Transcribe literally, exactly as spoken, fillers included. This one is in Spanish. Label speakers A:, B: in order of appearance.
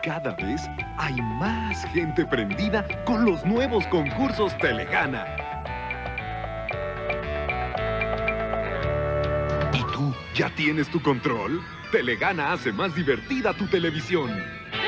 A: cada vez hay más gente prendida con los nuevos concursos Telegana. ¿Y tú ya tienes tu control? Telegana hace más divertida tu televisión.